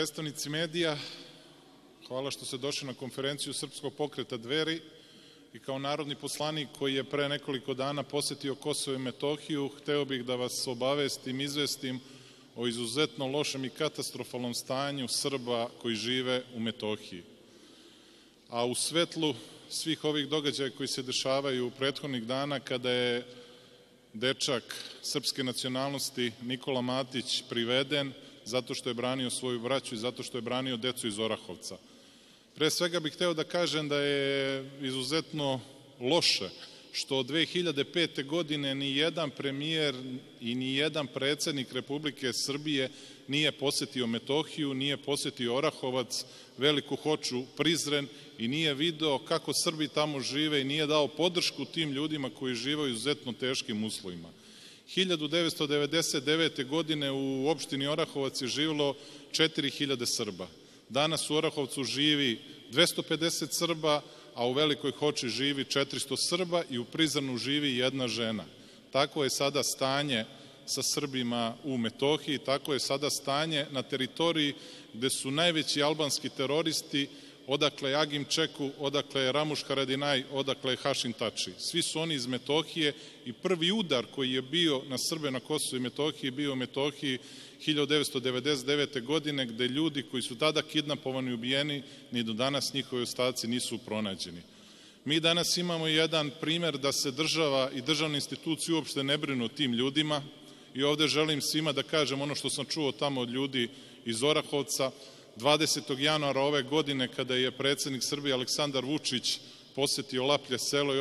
Predstavnici medija, hvala što ste došli na konferenciju Srpskog pokreta Dveri i kao narodni poslanik koji je pre nekoliko dana posetio Kosovo i Metohiju, hteo bih da vas obavestim, izvestim o izuzetno lošem i katastrofalnom stanju Srba koji žive u Metohiji. A u svetlu svih ovih događaja koji se dešavaju prethodnih dana, kada je dečak srpske nacionalnosti Nikola Matić priveden zato što je branio svoju braću i zato što je branio decu iz Orahovca. Pre svega bih hteo da kažem da je izuzetno loše što od 2005. godine ni jedan premijer i ni jedan predsednik Republike Srbije nije posetio Metohiju, nije posetio Orahovac, Veliku Hoču, Prizren i nije video kako Srbi tamo žive i nije dao podršku tim ljudima koji žive u izuzetno teškim uslovima. 1999. godine u opštini Orahovac je živelo 4000 Srba. Danas u Orahovcu živi 250 Srba, a u Velikoj Hoči živi 400 Srba i u Prizrenu živi jedna žena. Takvo je sada stanje sa Srbima u Metohiji, tako je sada stanje na teritoriji gde su najveći albanski teroristi, odakle je Agim Čeku, odakle je Ramuš Haradinaj, odakle je Hašim Tači. Svi su oni iz Metohije i prvi udar koji je bio na Srbe na Kosovu i Metohiji bio u Metohiji 1999. godine, gde ljudi koji su tada kidnapovani i ubijeni, ni do danas njihovi ostaci nisu pronađeni. Mi danas imamo jedan primer da se država i državne institucije uopšte ne brinu o tim ljudima i ovde želim svima da kažem ono što sam čuo tamo od ljudi iz Orahovca. 20. januara ove godine, kada je predsednik Srbije Aleksandar Vučić posetio Laplje selo i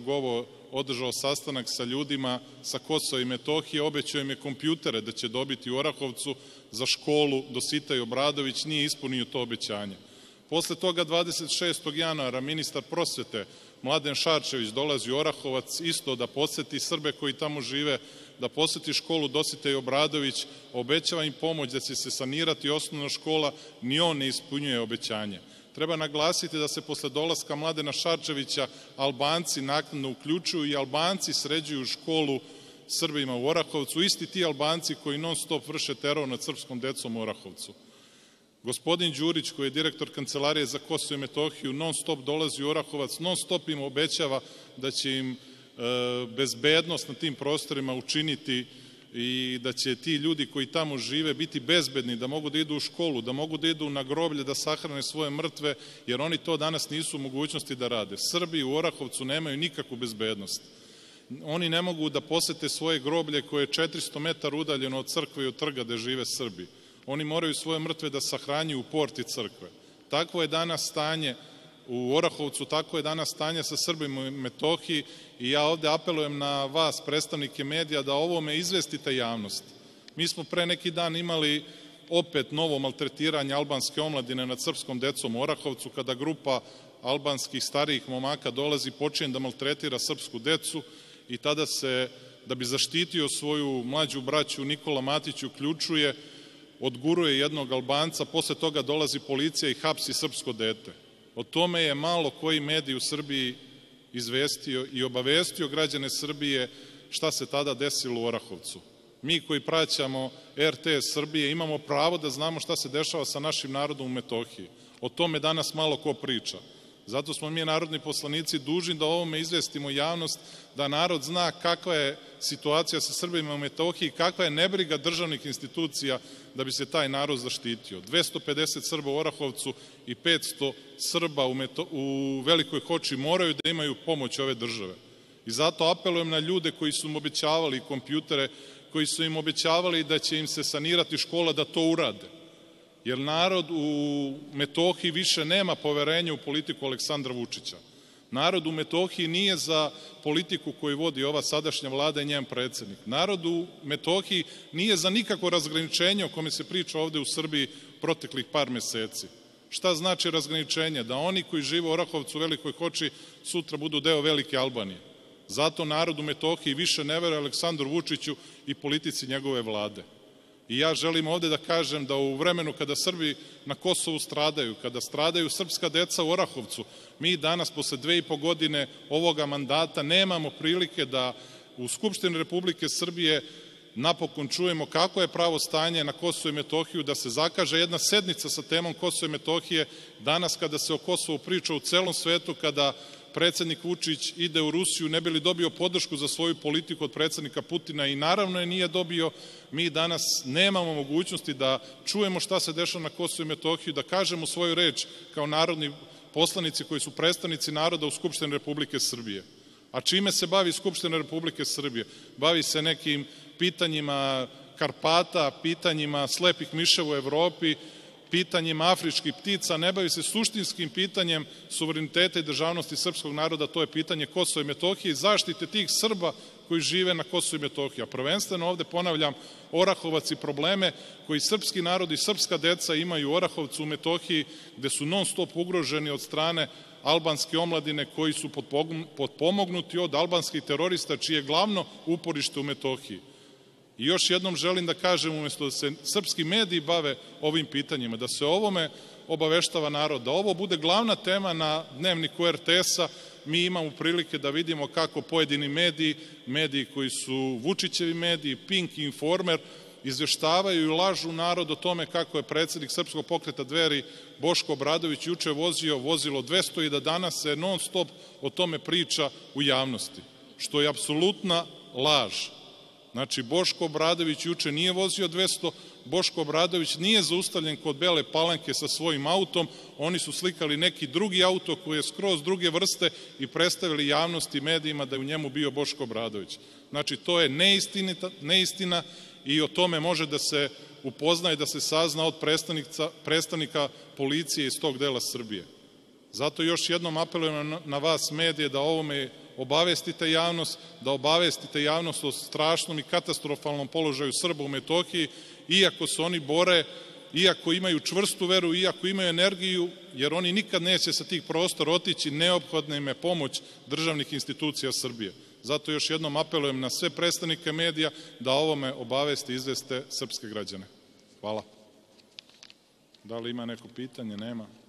održao sastanak sa ljudima sa Kosova i Metohije, obećao im je kompjutere da će dobiti u Orahovcu za školu Dositej Obradović, nije ispunio to obećanje. Posle toga 26. januara ministar prosvete Mladen Šarčević dolazi u Orahovac isto da poseti Srbe koji tamo žive, da poseti školu Dositej Obradović, obećava im pomoć da će se sanirati osnovna škola, ni on ne ispunjuje obećanje. Treba naglasiti da se posle dolaska Mladena Šarčevića Albanci naknadno uključuju i Albanci sređuju školu Srbima u Orahovcu, isti ti Albanci koji non stop vrše teror nad srpskom decom u Orahovcu. Gospodin Đurić, koji je direktor Kancelarije za Kosovo i Metohiju, non stop dolazi u Orahovac, non stop im obećava da će im bezbednost na tim prostorima učiniti i da će ti ljudi koji tamo žive biti bezbedni, da mogu da idu u školu, da mogu da idu na groblje, da sahrane svoje mrtve, jer oni to danas nisu u mogućnosti da rade. Srbi u Orahovcu nemaju nikakvu bezbednost. Oni ne mogu da posete svoje groblje koje je 400 metara udaljeno od crkve i od trga gde žive Srbi. Oni moraju svoje mrtve da sahranjuju u porti crkve. Takvo je danas stanje u Orahovcu, tako je danas stanje sa Srbima u Metohiji i ja ovde apelujem na vas, predstavnike medija, da ovome izvestite javnost. Mi smo pre neki dan imali opet novo maltretiranje albanske omladine nad srpskom decom u Orahovcu, kada grupa albanskih starijih momaka dolazi i počinje da maltretira srpsku decu i tada se, da bi zaštitio svoju mlađu braću, Nikola Matić uključuje, odguruje jednog Albanca, posle toga dolazi policija i hapsi srpsko dete. O tome je malo koji medij u Srbiji izvestio i obavestio građane Srbije šta se tada desilo u Orahovcu. Mi koji praćamo RTS Srbije imamo pravo da znamo šta se dešava sa našim narodom u Metohiji. O tome danas malo ko priča. Zato smo mi, narodni poslanici, dužni da ovome izvestimo javnost, da narod zna kakva je situacija sa Srbima u Metohiji, kakva je nebriga državnih institucija da bi se taj narod zaštitio. 250 Srba u Orahovcu i 500 Srba u Velikoj Hoči moraju da imaju pomoć ove države. I zato apelujem na ljude koji su im obećavali kompjutere, koji su im obećavali da će im se sanirati škola, da to urade. Jer narod u Metohiji više nema poverenja u politiku Aleksandra Vučića. Narod u Metohiji nije za politiku koju vodi ova sadašnja vlada i njen predsednik. Narod u Metohiji nije za nikakvo razgraničenje o kome se priča ovde u Srbiji proteklih par meseci. Šta znači razgraničenje? Da oni koji žive u Orahovcu, u Velikoj Hoči, sutra budu deo Velike Albanije. Zato narod u Metohiji više ne veruje Aleksandru Vučiću i politici njegove vlade. I ja želim ovde da kažem da u vremenu kada Srbi na Kosovu stradaju, kada stradaju srpska deca u Orahovcu, mi danas posle 2,5 godine ovoga mandata nemamo prilike da u Skupštini Republike Srbije napokon čujemo kako je pravo stanje na Kosovu i Metohiju, da se zakaže jedna sednica sa temom Kosova i Metohije. Danas kada se o Kosovu priča u celom svetu, kada predsednik Vučić ide u Rusiju ne bi li dobio podršku za svoju politiku od predsednika Putina i naravno je nije dobio, mi danas nemamo mogućnosti da čujemo šta se dešava na Kosovu i Metohiji, da kažemo svoju reč kao narodni poslanici koji su predstavnici naroda u Skupštini Republike Srbije. A čime se bavi Skupština Republike Srbije? Bavi se nekim pitanjima Karpata, pitanjima slepih miševa u Evropi, pitanjima afričkih ptica, ne bavi se suštinskim pitanjem suvereniteta i državnosti srpskog naroda, to je pitanje Kosova i Metohije i zaštite tih Srba koji žive na Kosovu i Metohiji. A prvenstveno ovde ponavljam Orahovac i probleme koji srpski narod i srpska deca imaju u Orahovcu u Metohiji, gde su non stop ugroženi od strane albanske omladine koji su potpomognuti od albanskih terorista čije je glavno uporište u Metohiji. I još jednom želim da kažem, umesto da se srpski mediji bave ovim pitanjima, da se ovome obaveštava narod, da ovo bude glavna tema na dnevniku RTS-a, mi imamo prilike da vidimo kako pojedini mediji koji su Vučićevi mediji, Pink i Informer, izveštavaju i lažu narod o tome kako je predsednik Srpskog pokreta Dveri Boško Obradović juče vozio vozilo 200 i da danas se non stop o tome priča u javnosti, što je apsolutna laž. Znači, Boško Obradović juče nije vozio 200, Boško Obradović nije zaustavljen kod Bele Palanke sa svojim autom, oni su slikali neki drugi auto koji je skroz druge vrste i predstavili javnosti i medijima da je u njemu bio Boško Obradović. Znači, to je neistina i o tome može da se upozna i da se sazna od predstavnika policije iz tog dela Srbije. Zato još jednom apelujem na vas medije da ovome obavestite javnost, da obavestite javnost o strašnom i katastrofalnom položaju Srba u Metohiji, iako se oni bore, iako imaju čvrstu veru, iako imaju energiju, jer oni nikad neće sa tih prostora otići, neophodna im je pomoć državnih institucija Srbije. Zato još jednom apelujem na sve predstavnike medija da ovome obaveste i izveste srpske građane. Hvala. Da li ima neko pitanje? Nema.